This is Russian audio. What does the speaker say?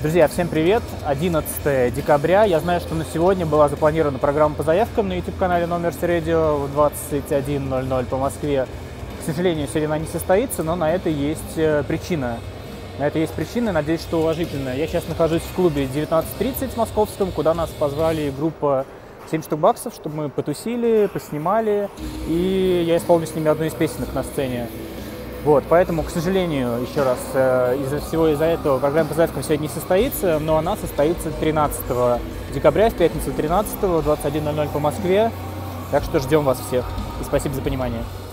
Друзья, всем привет! 11 декабря. Я знаю, что на сегодня была запланирована программа по заявкам на YouTube-канале Номерс Радио в 21:00 по Москве. К сожалению, сегодня она не состоится, но на это есть причина. Надеюсь, что уважительная. Я сейчас нахожусь в клубе 19:30 московском, куда нас позвали группа 7 штук баксов, чтобы мы потусили, поснимали, и я исполню с ними одну из песенок на сцене. Вот, поэтому, к сожалению, еще раз, из-за этого программа по заявкам сегодня не состоится, но она состоится 13 декабря, в пятницу 13-го, 21:00 по Москве. Так что ждем вас всех. И спасибо за понимание.